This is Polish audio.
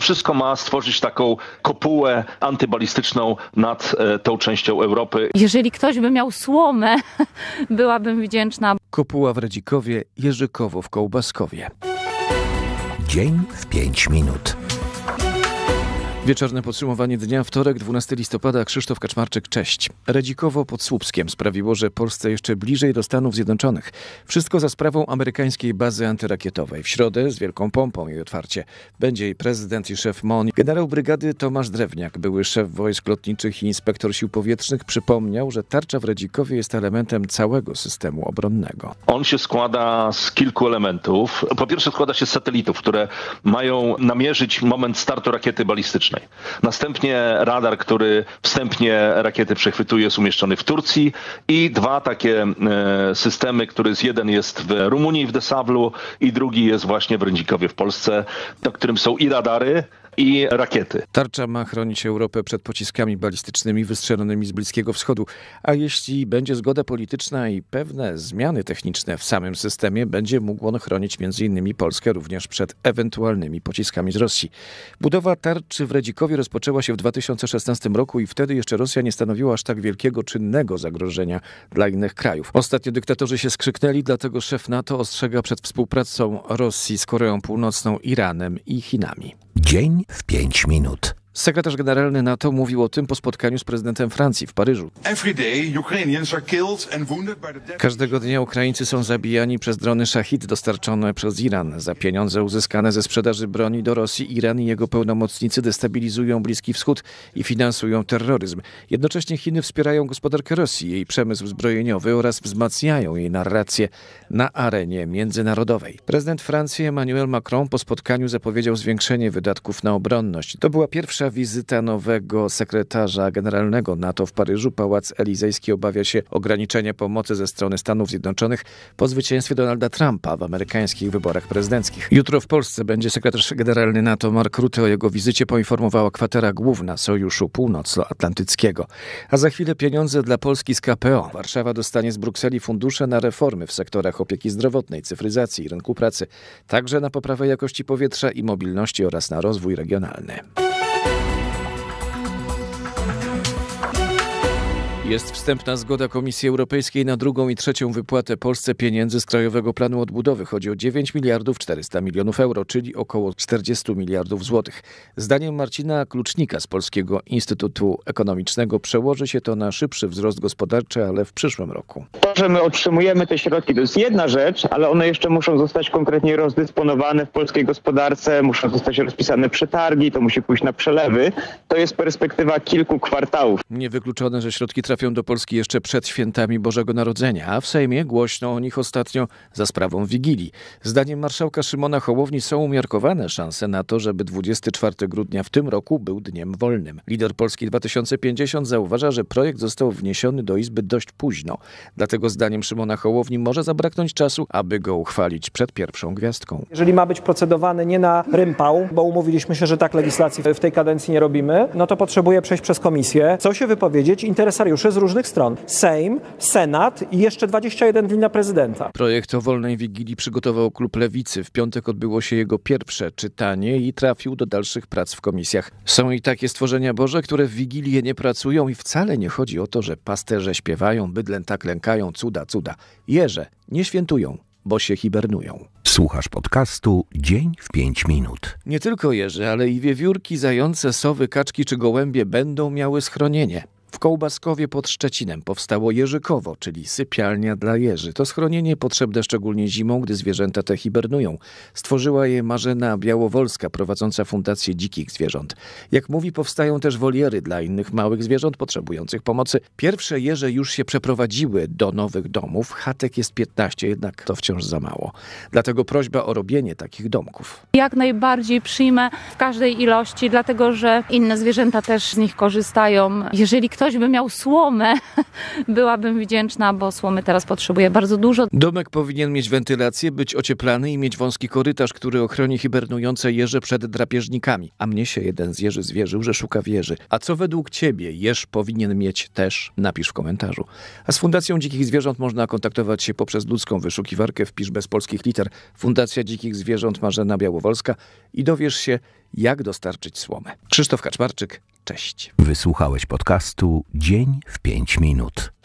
wszystko ma stworzyć taką kopułę antybalistyczną nad tą częścią Europy. Jeżeli ktoś by miał słomę, byłabym wdzięczna. Kopuła w Radzikowie, Jerzykowo w Kołbaskowie. Dzień w 5 minut. Wieczorne podsumowanie dnia, wtorek, 12 listopada, Krzysztof Kaczmarczyk, cześć. Radzikowo pod Słupskiem sprawiło, że Polsce jeszcze bliżej do Stanów Zjednoczonych. Wszystko za sprawą amerykańskiej bazy antyrakietowej. W środę z wielką pompą jej otwarcie będzie jej prezydent i szef MON. Generał brygady Tomasz Drewniak, były szef wojsk lotniczych i inspektor sił powietrznych, przypomniał, że tarcza w Radzikowie jest elementem całego systemu obronnego. On się składa z kilku elementów. Po pierwsze składa się z satelitów, które mają namierzyć moment startu rakiety balistycznej. Następnie radar, który wstępnie rakiety przechwytuje, jest umieszczony w Turcji i dwa takie systemy, jeden jest w Rumunii, w Dessavlu i drugi jest właśnie w Radzikowie w Polsce, na którym są i radary, i rakiety. Tarcza ma chronić Europę przed pociskami balistycznymi wystrzelonymi z Bliskiego Wschodu, a jeśli będzie zgoda polityczna i pewne zmiany techniczne w samym systemie, będzie mógł on chronić m.in. Polskę również przed ewentualnymi pociskami z Rosji. Budowa tarczy w Radzikowie rozpoczęła się w 2016 roku i wtedy jeszcze Rosja nie stanowiła aż tak wielkiego czynnego zagrożenia dla innych krajów. Ostatnio dyktatorzy się skrzyknęli, dlatego szef NATO ostrzega przed współpracą Rosji z Koreą Północną, Iranem i Chinami. Dzień w 5 minut. Sekretarz generalny NATO mówił o tym po spotkaniu z prezydentem Francji w Paryżu. Każdego dnia Ukraińcy są zabijani przez drony Shahid dostarczone przez Iran. Za pieniądze uzyskane ze sprzedaży broni do Rosji Iran i jego pełnomocnicy destabilizują Bliski Wschód i finansują terroryzm. Jednocześnie Chiny wspierają gospodarkę Rosji, jej przemysł zbrojeniowy oraz wzmacniają jej narrację na arenie międzynarodowej. Prezydent Francji Emmanuel Macron po spotkaniu zapowiedział zwiększenie wydatków na obronność. To była pierwsza wizyta nowego sekretarza generalnego NATO w Paryżu. Pałac Elizejski obawia się ograniczenia pomocy ze strony Stanów Zjednoczonych po zwycięstwie Donalda Trumpa w amerykańskich wyborach prezydenckich. Jutro w Polsce będzie sekretarz generalny NATO Mark Rutte. O jego wizycie poinformowała kwatera główna Sojuszu Północnoatlantyckiego. A za chwilę pieniądze dla Polski z KPO. Warszawa dostanie z Brukseli fundusze na reformy w sektorach opieki zdrowotnej, cyfryzacji i rynku pracy, także na poprawę jakości powietrza i mobilności oraz na rozwój regionalny. Jest wstępna zgoda Komisji Europejskiej na drugą i trzecią wypłatę Polsce pieniędzy z Krajowego Planu Odbudowy. Chodzi o 9 miliardów 400 milionów euro, czyli około 40 miliardów złotych. Zdaniem Marcina Klucznika z Polskiego Instytutu Ekonomicznego przełoży się to na szybszy wzrost gospodarczy, ale w przyszłym roku. To, że my otrzymujemy te środki, to jest jedna rzecz, ale one jeszcze muszą zostać konkretnie rozdysponowane w polskiej gospodarce, muszą zostać rozpisane przetargi, to musi pójść na przelewy. To jest perspektywa kilku kwartałów. Niewykluczone, że środki trafią do Polski jeszcze przed świętami Bożego Narodzenia, a w Sejmie głośno o nich ostatnio za sprawą Wigilii. Zdaniem marszałka Szymona Hołowni są umiarkowane szanse na to, żeby 24 grudnia w tym roku był dniem wolnym. Lider Polski 2050 zauważa, że projekt został wniesiony do Izby dość późno. Dlatego zdaniem Szymona Hołowni może zabraknąć czasu, aby go uchwalić przed pierwszą gwiazdką. Jeżeli ma być procedowany nie na rympał, bo umówiliśmy się, że tak legislacji w tej kadencji nie robimy, no to potrzebuje przejść przez komisję, co się wypowiedzieć interesariuszy z różnych stron. Sejm, Senat i jeszcze 21 dni na prezydenta. Projekt o wolnej Wigilii przygotował klub Lewicy. W piątek odbyło się jego pierwsze czytanie i trafił do dalszych prac w komisjach. Są i takie stworzenia Boże, które w Wigilię nie pracują i wcale nie chodzi o to, że pasterze śpiewają, bydlęta klękają, cuda, cuda. Jeże nie świętują, bo się hibernują. Słuchasz podcastu Dzień w 5 minut. Nie tylko jeże, ale i wiewiórki, zające, sowy, kaczki czy gołębie będą miały schronienie. W Kołbaskowie pod Szczecinem powstało Jerzykowo, czyli sypialnia dla jeży. To schronienie potrzebne szczególnie zimą, gdy zwierzęta te hibernują. Stworzyła je Marzena Białowolska, prowadząca Fundację Dzikich Zwierząt. Jak mówi, powstają też woliery dla innych małych zwierząt potrzebujących pomocy. Pierwsze jeże już się przeprowadziły do nowych domów. Chatek jest 15, jednak to wciąż za mało. Dlatego prośba o robienie takich domków. Jak najbardziej przyjmę w każdej ilości, dlatego że inne zwierzęta też z nich korzystają. Jeżeli ktoś by miał słomę, byłabym wdzięczna, bo słomy teraz potrzebuję bardzo dużo. Domek powinien mieć wentylację, być ocieplany i mieć wąski korytarz, który ochroni hibernujące jeże przed drapieżnikami. A mnie się jeden z jeży zwierzył, że szuka wieży. A co według ciebie jeż powinien mieć też? Napisz w komentarzu. A z Fundacją Dzikich Zwierząt można kontaktować się poprzez ludzką wyszukiwarkę. Wpisz bez polskich liter Fundacja Dzikich Zwierząt Marzena Białowolska i dowiesz się, jak dostarczyć słomę. Krzysztof Kaczmarczyk, cześć. Wysłuchałeś podcastu Dzień w 5 minut.